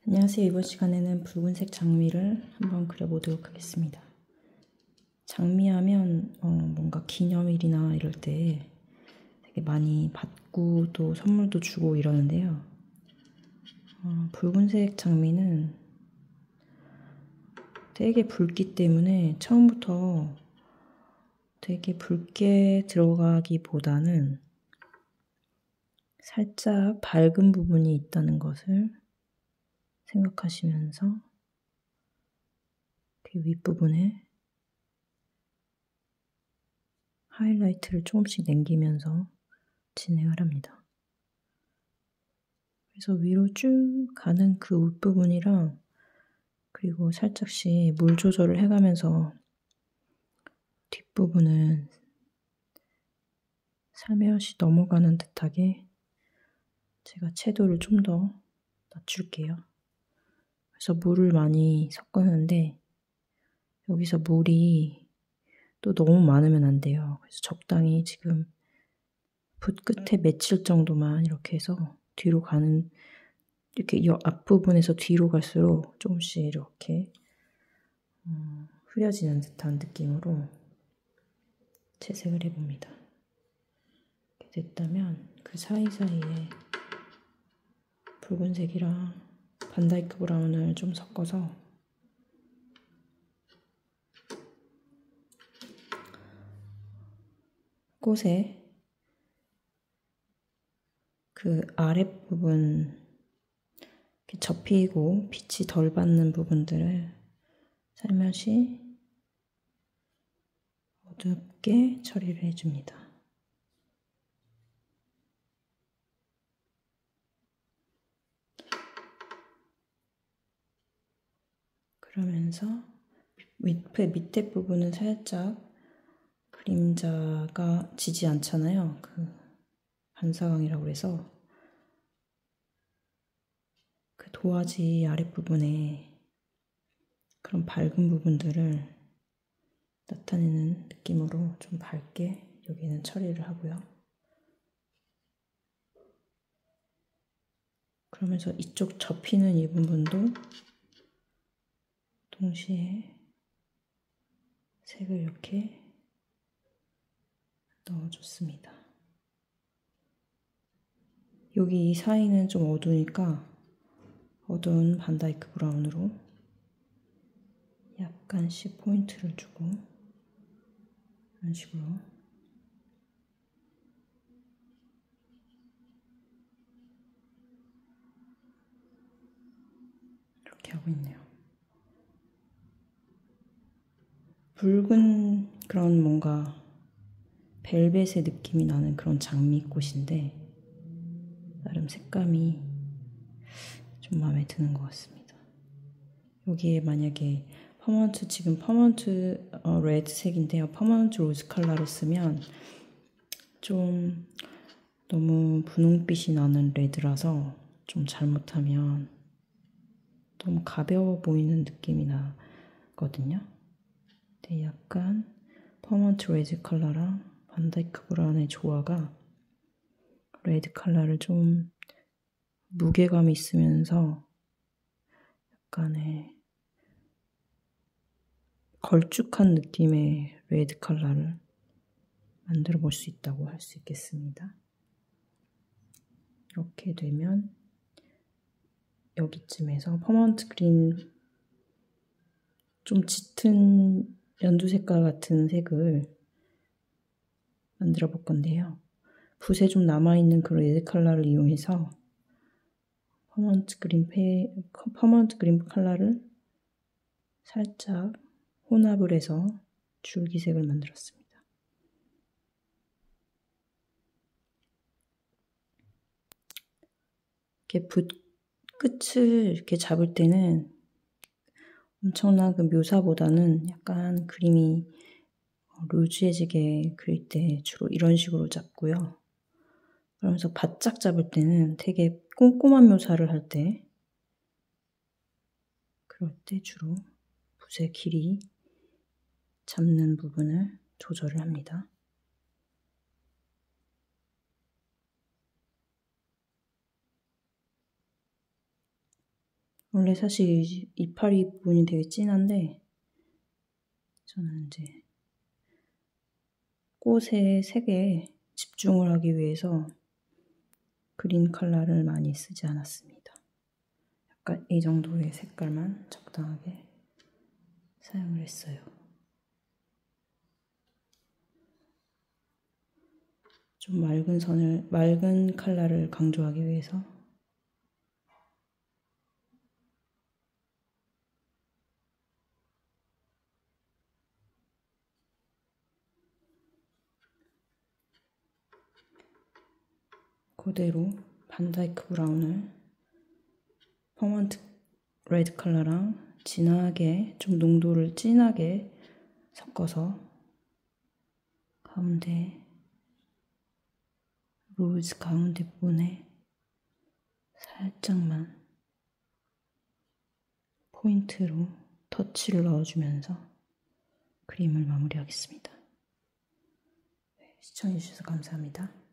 안녕하세요. 이번 시간에는 붉은색 장미를 한번 그려보도록 하겠습니다. 장미하면 뭔가 기념일이나 이럴 때 되게 많이 받고 또 선물도 주고 이러는데요. 붉은색 장미는 되게 붉기 때문에 처음부터 되게 붉게 들어가기보다는 살짝 밝은 부분이 있다는 것을 생각하시면서 그 윗부분에 하이라이트를 조금씩 남기면서 진행을 합니다. 그래서 위로 쭉 가는 그 윗부분이랑 그리고 살짝씩 물 조절을 해가면서 뒷부분은 살며시 넘어가는 듯하게 제가 채도를 좀 더 낮출게요. 그래서 물을 많이 섞었는데 여기서 물이 또 너무 많으면 안 돼요. 그래서 적당히 지금 붓 끝에 맺힐 정도만 이렇게 해서 뒤로 가는, 이렇게 이 앞부분에서 뒤로 갈수록 조금씩 이렇게 흐려지는 듯한 느낌으로 채색을 해봅니다. 이렇게 됐다면 그 사이사이에 붉은색이랑 반다이크 브라운을 좀 섞어서 꽃에 그 아랫부분 이렇게 접히고 빛이 덜 받는 부분들을 살며시 어둡게 처리를 해줍니다. 그러면서 밑에 부분은 살짝 그림자가 지지 않잖아요. 그 반사광이라고 해서 그 도화지 아랫부분에 그런 밝은 부분들을 나타내는 느낌으로 좀 밝게 여기는 처리를 하고요. 그러면서 이쪽 접히는 이 부분도 동시에 색을 이렇게 넣어줬습니다. 여기 이 사이는 좀 어두우니까 어두운 반다이크 브라운으로 약간씩 포인트를 주고 이런 식으로 이렇게 하고 있네요. 붉은 그런 뭔가 벨벳의 느낌이 나는 그런 장미꽃인데 나름 색감이 좀 마음에 드는 것 같습니다. 여기에 만약에 지금 퍼먼트 레드색인데요. 퍼먼트 로즈 컬러를 쓰면 좀 너무 분홍빛이 나는 레드라서 좀 잘못하면 너무 가벼워 보이는 느낌이 나거든요. 근데 약간 퍼먼트 레드 컬러랑 반다이크 브라운의 조화가 레드 컬러를 좀 무게감이 있으면서 약간의 걸쭉한 느낌의 레드 컬러를 만들어 볼 수 있다고 할 수 있겠습니다. 이렇게 되면 여기쯤에서 퍼먼트 그린 좀 짙은 연두 색깔 같은 색을 만들어 볼 건데요. 붓에 좀 남아있는 그 레드 컬러를 이용해서 퍼먼트 그린 컬러를 살짝 혼합을 해서 줄기색을 만들었습니다. 이렇게 붓 끝을 이렇게 잡을 때는 엄청난 그 묘사보다는 약간 그림이 루즈해지게 그릴 때 주로 이런 식으로 잡고요. 그러면서 바짝 잡을 때는 되게 꼼꼼한 묘사를 할 때 그럴 때 주로 붓의 길이 잡는 부분을 조절을 합니다. 원래 사실 이파리 부분이 되게 진한데 저는 이제 꽃의 색에 집중을 하기 위해서 그린 컬러를 많이 쓰지 않았습니다. 약간 이 정도의 색깔만 적당하게 사용을 했어요. 좀 맑은 컬러를 강조하기 위해서 그대로 반다이크 브라운을 퍼먼트 레드 컬러랑 진하게 좀 농도를 진하게 섞어서 가운데 로즈 가운데 부분에 살짝만 포인트로 터치를 넣어주면서 그림을 마무리하겠습니다. 시청해주셔서 감사합니다.